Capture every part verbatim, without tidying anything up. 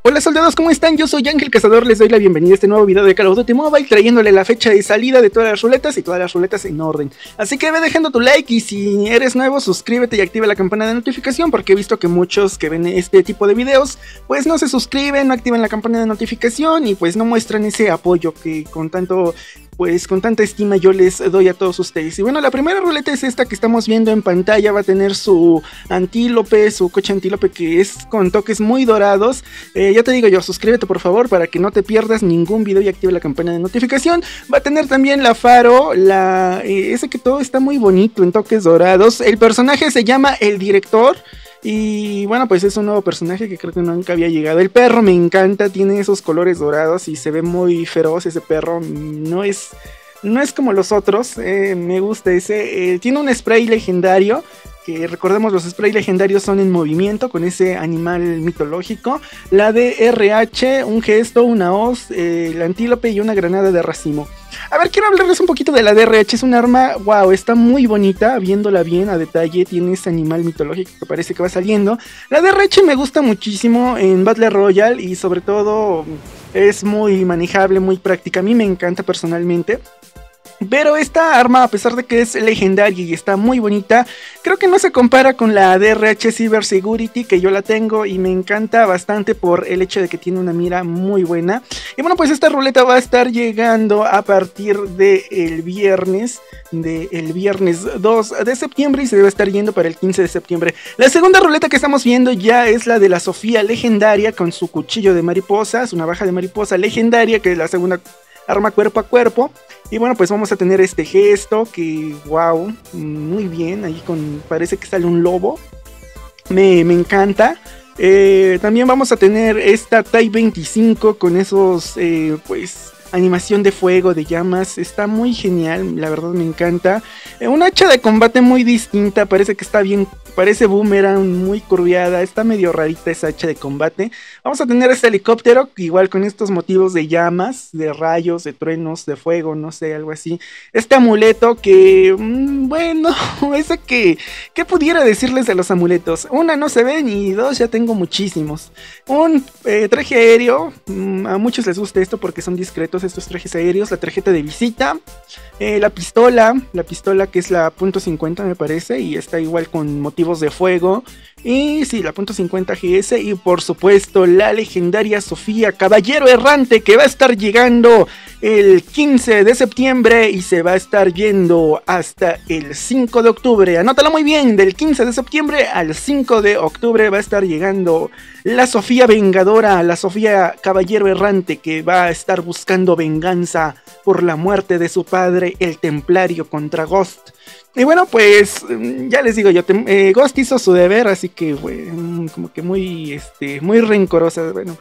Hola soldados, ¿cómo están? Yo soy Ángel Cazador, les doy la bienvenida a este nuevo video de Call of Duty Mobile, trayéndole la fecha de salida de todas las ruletas y todas las ruletas en orden. Así que ve dejando tu like y si eres nuevo, suscríbete y activa la campana de notificación, porque he visto que muchos que ven este tipo de videos, pues no se suscriben, no activan la campana de notificación y pues no muestran ese apoyo que con tanto... pues con tanta estima yo les doy a todos ustedes. Y bueno, la primera ruleta es esta que estamos viendo en pantalla. Va a tener su antílope, su coche antílope, que es con toques muy dorados. eh, Ya te digo yo, suscríbete por favor para que no te pierdas ningún video y active la campana de notificación. Va a tener también la faro, la eh, ese que todo está muy bonito en toques dorados. El personaje se llama El Director. Y bueno, pues es un nuevo personaje que creo que nunca había llegado. El perro me encanta, tiene esos colores dorados y se ve muy feroz ese perro. No es, no es como los otros, eh, me gusta ese. Eh, tiene un spray legendario, que recordemos los sprays legendarios son en movimiento con ese animal mitológico. La D R H, un gesto, una hoz, eh, el antílope y una granada de racimo. A ver, quiero hablarles un poquito de la D R H. Es un arma, wow, está muy bonita, viéndola bien a detalle. Tiene ese animal mitológico que parece que va saliendo. La D R H me gusta muchísimo en Battle Royale y sobre todo es muy manejable, muy práctica. A mí me encanta personalmente. Pero esta arma, a pesar de que es legendaria y está muy bonita, creo que no se compara con la D R H Cyber Security, que yo la tengo y me encanta bastante por el hecho de que tiene una mira muy buena. Y bueno, pues esta ruleta va a estar llegando a partir del viernes, del viernes dos de septiembre, y se debe estar yendo para el quince de septiembre. La segunda ruleta que estamos viendo ya es la de la Sofía legendaria con su cuchillo de mariposas, una baja de mariposa legendaria, que es la segunda arma cuerpo a cuerpo. Y bueno, pues vamos a tener este gesto que, wow, muy bien, ahí con, parece que sale un lobo, me, me encanta. Eh, también vamos a tener esta Type veinticinco con esos, eh, pues, animación de fuego, de llamas, está muy genial, la verdad me encanta. Eh, una hacha de combate muy distinta, parece que está bien, parece boomerang, muy curviada, está medio rarita esa hacha de combate. Vamos a tener este helicóptero, igual con estos motivos de llamas, de rayos, de truenos, de fuego, no sé, algo así. Este amuleto que, mmm, bueno, ese que, ¿qué pudiera decirles de los amuletos? Una, no se ven, y dos, ya tengo muchísimos. Un eh, traje aéreo, mmm, a muchos les gusta esto porque son discretos estos trajes aéreos. La tarjeta de visita, eh, la pistola, la pistola que es la punto cincuenta me parece, y está igual con motivos de fuego. Y sí, la punto cincuenta G S. Y por supuesto la legendaria Sofía Caballero Errante, que va a estar llegando el quince de septiembre y se va a estar yendo hasta el cinco de octubre. Anótalo muy bien, del quince de septiembre al cinco de octubre va a estar llegando la Sofía Vengadora, la Sofía Caballero Errante, que va a estar buscando venganza por la muerte de su padre, el Templario, contra Ghost. Y bueno, pues ya les digo yo, eh, Ghost hizo su deber, así que bueno, como que muy, este, muy rencorosa, bueno,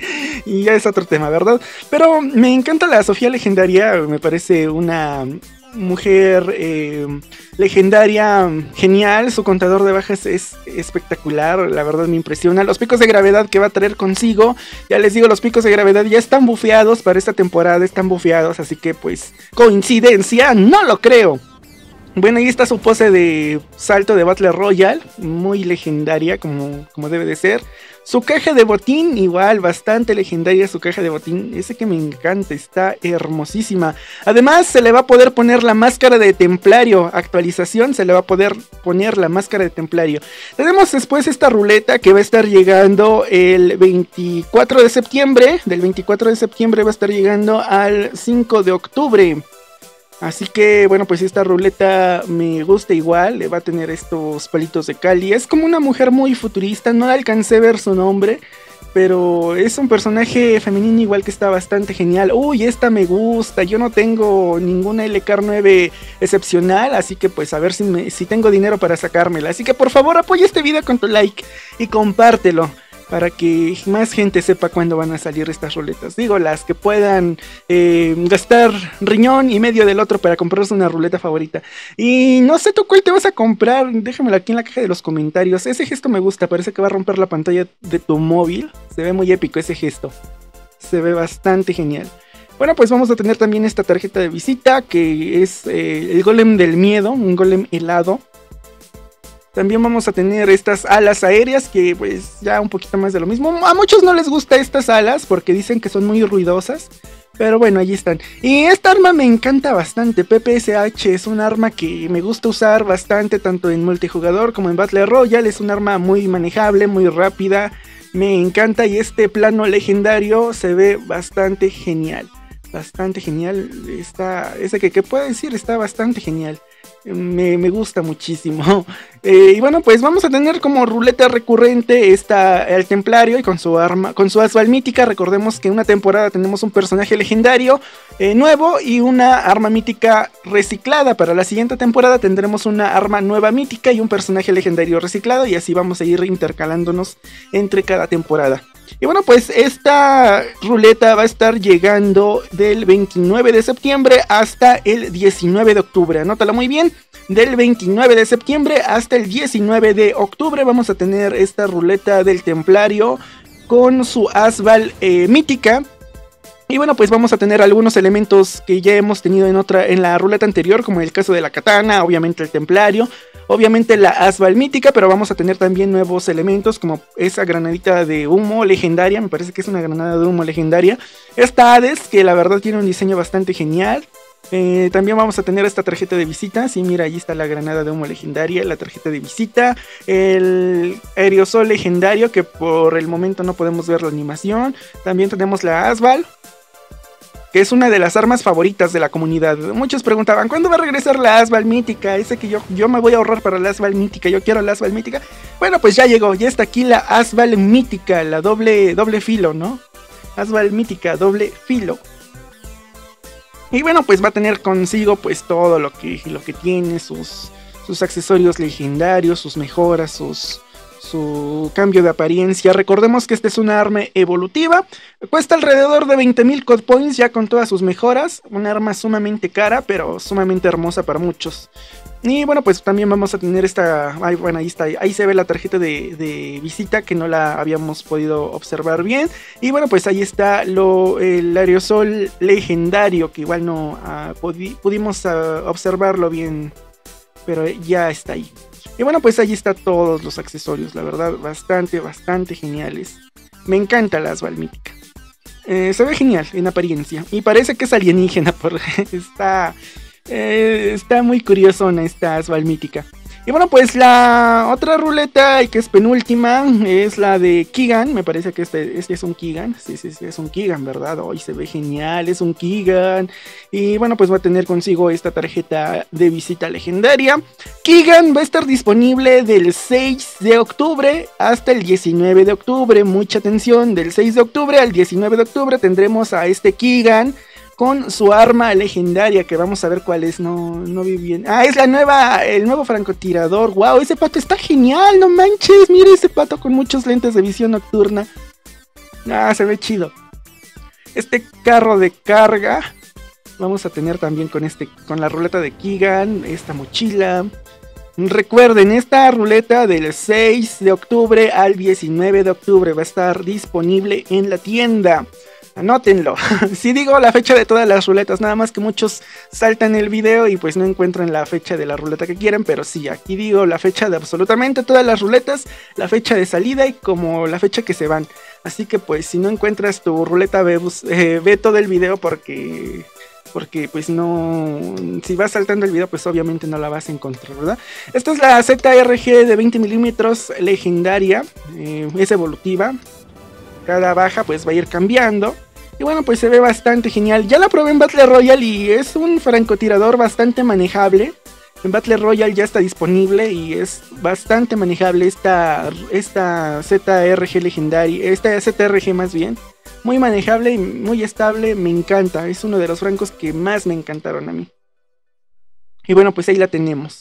y ya es otro tema, ¿verdad? Pero me encanta la Sofía legendaria, me parece una mujer eh, legendaria genial. Su contador de bajas es espectacular, la verdad me impresiona. Los picos de gravedad que va a traer consigo, ya les digo, los picos de gravedad ya están bufeados para esta temporada, están bufeados, así que pues, coincidencia, no lo creo. Bueno, ahí está su pose de salto de Battle Royale, muy legendaria como, como debe de ser. Su caja de botín, igual, bastante legendaria su caja de botín, ese que me encanta, está hermosísima. Además se le va a poder poner la máscara de Templario, actualización, se le va a poder poner la máscara de Templario. Tenemos después esta ruleta que va a estar llegando el veinticuatro de septiembre, del veinticuatro de septiembre va a estar llegando al cinco de octubre. Así que bueno, pues esta ruleta me gusta igual, le va a tener estos palitos de Cali. Es como una mujer muy futurista, no alcancé a ver su nombre, pero es un personaje femenino igual que está bastante genial. Uy, esta me gusta, yo no tengo ninguna L K R nueve excepcional, así que pues a ver si, me, si tengo dinero para sacármela. Así que por favor apoya este video con tu like y compártelo, para que más gente sepa cuándo van a salir estas ruletas. Digo, las que puedan eh, gastar riñón y medio del otro para comprarse una ruleta favorita. Y no sé tú cuál te vas a comprar, déjamelo aquí en la caja de los comentarios. Ese gesto me gusta, parece que va a romper la pantalla de tu móvil. Se ve muy épico ese gesto, se ve bastante genial. Bueno, pues vamos a tener también esta tarjeta de visita, que es eh, el golem del miedo, un golem helado. También vamos a tener estas alas aéreas que pues ya un poquito más de lo mismo. A muchos no les gusta estas alas porque dicen que son muy ruidosas. Pero bueno, allí están. Y esta arma me encanta bastante. P P S H es un arma que me gusta usar bastante tanto en multijugador como en Battle Royale. Es un arma muy manejable, muy rápida. Me encanta y este plano legendario se ve bastante genial. Bastante genial. Está, ese que, que puedo decir está bastante genial. Me, me gusta muchísimo. Eh, y bueno, pues vamos a tener como ruleta recurrente esta, el templario y con su arma, con su asval mítica. Recordemos que en una temporada tenemos un personaje legendario eh, nuevo y una arma mítica reciclada. Para la siguiente temporada tendremos una arma nueva mítica y un personaje legendario reciclado, y así vamos a ir intercalándonos entre cada temporada. Y bueno, pues esta ruleta va a estar llegando del veintinueve de septiembre hasta el diecinueve de octubre. Anótala muy bien. Del veintinueve de septiembre hasta el diecinueve de octubre vamos a tener esta ruleta del templario con su asval eh, mítica. Y bueno, pues vamos a tener algunos elementos que ya hemos tenido en otra, en la ruleta anterior, como el caso de la katana, obviamente el templario, obviamente la asval mítica, pero vamos a tener también nuevos elementos como esa granadita de humo legendaria. Me parece que es una granada de humo legendaria. Esta Hades, que la verdad tiene un diseño bastante genial. Eh, también vamos a tener esta tarjeta de visita. Sí, mira, ahí está la granada de humo legendaria, la tarjeta de visita, el aerosol legendario, que por el momento no podemos ver la animación. También tenemos la asval, que es una de las armas favoritas de la comunidad. Muchos preguntaban, ¿cuándo va a regresar la asval mítica? Ese que yo, yo me voy a ahorrar para la asval mítica, yo quiero la asval mítica. Bueno, pues ya llegó, ya está aquí la asval mítica, la doble, doble filo, ¿no? Asval mítica, doble filo. Y bueno, pues va a tener consigo pues todo lo que, lo que tiene, sus, sus accesorios legendarios, sus mejoras, sus... su cambio de apariencia. Recordemos que esta es una arma evolutiva, cuesta alrededor de veinte mil code points ya con todas sus mejoras, una arma sumamente cara pero sumamente hermosa para muchos. Y bueno, pues también vamos a tener esta, ay, bueno, ahí está, ahí se ve la tarjeta de, de visita que no la habíamos podido observar bien. Y bueno, pues ahí está lo, el aerosol legendario, que igual no uh, pudi pudimos uh, observarlo bien, pero ya está ahí. Y bueno, pues ahí está todos los accesorios, la verdad, bastante, bastante geniales. Me encanta la asval mítica. Eh, se ve genial en apariencia. Y parece que es alienígena, porque está, eh, está muy curiosona esta asval mítica. Y bueno, pues la otra ruleta, y que es penúltima, es la de Keegan. Me parece que este, este es un Keegan. Sí, sí, sí, es un Keegan, ¿verdad? Hoy se ve genial, es un Keegan. Y bueno, pues va a tener consigo esta tarjeta de visita legendaria. Keegan va a estar disponible del seis de octubre hasta el diecinueve de octubre. Mucha atención, del seis de octubre al diecinueve de octubre tendremos a este Keegan con su arma legendaria, que vamos a ver cuál es, no, no vi bien. Ah, es la nueva, el nuevo francotirador. Wow, ese pato está genial, no manches, mire ese pato con muchos lentes de visión nocturna. Ah, se ve chido. Este carro de carga, vamos a tener también con este, con la ruleta de Keegan, esta mochila. Recuerden, esta ruleta del seis de octubre al diecinueve de octubre va a estar disponible en la tienda. Anótenlo. Si digo la fecha de todas las ruletas, nada más que muchos saltan el video y pues no encuentran la fecha de la ruleta que quieren, pero sí, aquí digo la fecha de absolutamente todas las ruletas, la fecha de salida y como la fecha que se van. Así que pues si no encuentras tu ruleta, ve, eh, ve todo el video porque... porque pues no, si vas saltando el video pues obviamente no la vas a encontrar, ¿verdad? Esta es la Z R G de veinte milímetros legendaria, eh, es evolutiva, cada baja pues va a ir cambiando. Y bueno, pues se ve bastante genial. Ya la probé en Battle Royale y es un francotirador bastante manejable. En Battle Royale ya está disponible y es bastante manejable esta, esta Z R G legendaria, esta Z R G más bien. Muy manejable y muy estable, me encanta. Es uno de los francos que más me encantaron a mí. Y bueno, pues ahí la tenemos.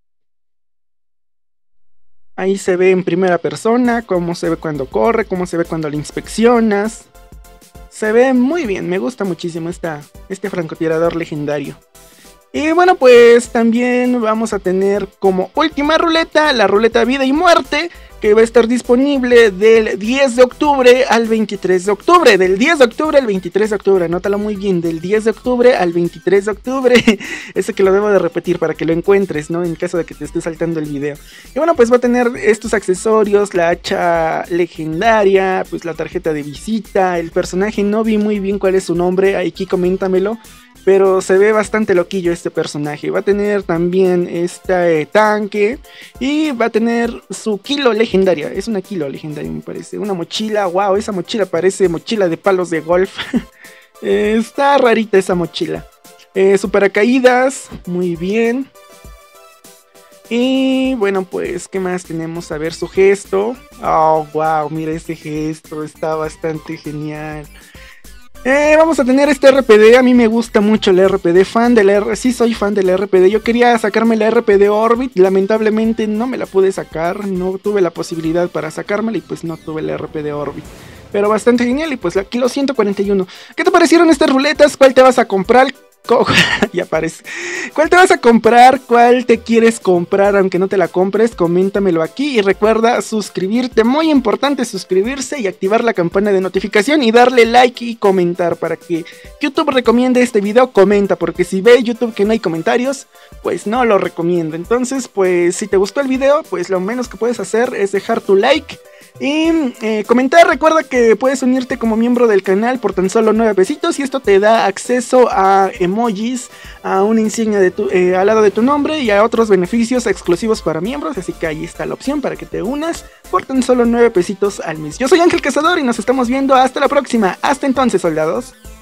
Ahí se ve en primera persona, cómo se ve cuando corre, cómo se ve cuando la inspeccionas. Se ve muy bien, me gusta muchísimo esta, este francotirador legendario. Y bueno, pues también vamos a tener como última ruleta, la ruleta vida y muerte, que va a estar disponible del diez de octubre al veintitrés de octubre. Del diez de octubre al veintitrés de octubre, anótalo muy bien, del diez de octubre al veintitrés de octubre. Ese que lo debo de repetir para que lo encuentres, ¿no? En caso de que te esté saltando el video. Y bueno, pues va a tener estos accesorios, la hacha legendaria, pues la tarjeta de visita, el personaje, no vi muy bien cuál es su nombre, aquí coméntamelo. Pero se ve bastante loquillo este personaje. Va a tener también este tanque. Y va a tener su kilo legendaria. Es una kilo legendaria me parece. Una mochila. Wow, esa mochila parece mochila de palos de golf. eh, está rarita esa mochila. Eh, su paracaídas. Muy bien. Y bueno, pues, ¿qué más tenemos? A ver su gesto. Oh, wow, mira ese gesto. Está bastante genial. Eh, vamos a tener este R P D, a mí me gusta mucho el R P D, fan del R, sí soy fan del R P D, yo quería sacarme la R P D Orbit, lamentablemente no me la pude sacar, no tuve la posibilidad para sacármela y pues no tuve el R P D Orbit, pero bastante genial y pues aquí los ciento cuarenta y uno. ¿Qué te parecieron estas ruletas? ¿Cuál te vas a comprar? Ya aparece. ¿Cuál te vas a comprar? ¿Cuál te quieres comprar? Aunque no te la compres, coméntamelo aquí y recuerda suscribirte, muy importante suscribirse y activar la campana de notificación y darle like y comentar para que YouTube recomiende este video. Comenta, porque si ve YouTube que no hay comentarios, pues no lo recomiendo. Entonces, pues si te gustó el video, pues lo menos que puedes hacer es dejar tu like y eh, comentar. Recuerda que puedes unirte como miembro del canal por tan solo nueve pesitos y esto te da acceso a emojis, a una insignia de tu, eh, al lado de tu nombre y a otros beneficios exclusivos para miembros, así que ahí está la opción para que te unas por tan solo nueve pesitos al mes. Yo soy Ángel Cazador y nos estamos viendo hasta la próxima. Hasta entonces, soldados.